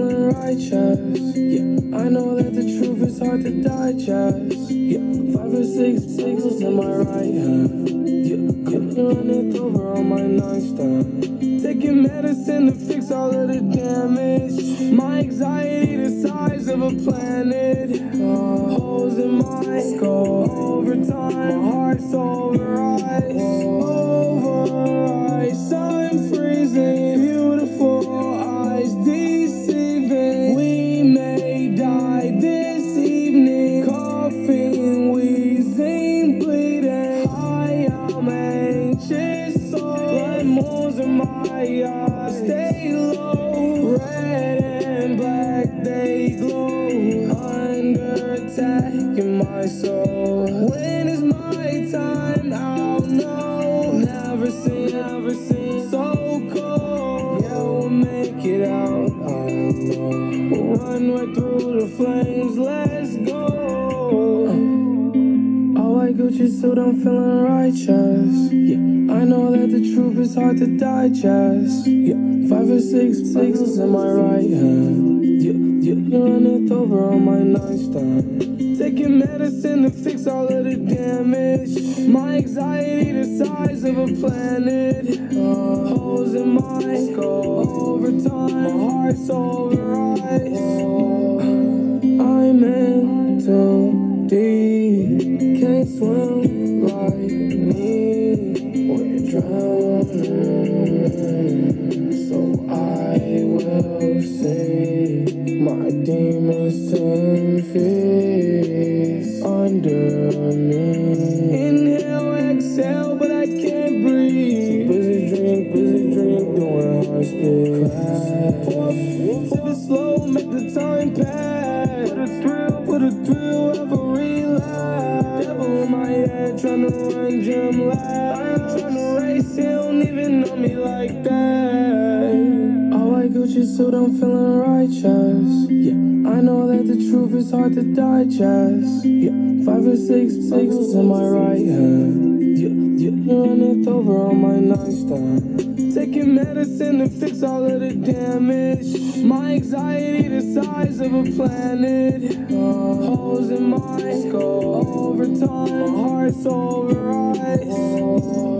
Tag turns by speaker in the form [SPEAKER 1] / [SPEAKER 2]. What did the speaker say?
[SPEAKER 1] feeling righteous. Yeah, I know that the truth is hard to digest. Yeah, 5 or 6 signals in my right hand. Yeah, running over on my nightstand. Taking medicine to fix all of the damage. My anxiety the size of a planet. Holes in my skull. Over time, my heart's over ice. Over ice, I'm freezing. Beautiful eyes deceiving. We may die this evening. Coughing, wheezing, bleeding. I am anxious, so blood moons in my eyes. Stay low, red and black, they glow. Under attack in my soul. When is my time? I'll know. Never seen so cold. Yeah, we'll make it out. I know. We'll run right through the flames. Let's go. All white Gucci suit, I'm feeling righteous. Yeah, I know that the truth is hard to digest. Yeah, 5 or 6 signals in my right hand. Yeah, running over on my nightstand. Taking medicine to fix all of the damage. My anxiety the size of a planet. Holes in my skull. Over time, my heart's over ice. I'm in too deep. Can't swim like me. We're drowning. So I will see my demons 10 feet under me. Inhale, exhale, but I can't breathe. Busy drink, doing high speed. Sip it slow, make the time pass. Put a thrill, every laugh. Devil in my head, tryna run gym lab. I ain't tryna race, he don't even know me like that. All white Gucci suit, I'm feeling righteous. Yeah, I know that the truth is hard to digest. Yeah, 5 or 6 signals in my right hand. Yeah, running over on my nightstand. Taking medicine to fix all of the damage. My anxiety the size of a planet. Holes in my skull. Over time, my heart's over ice.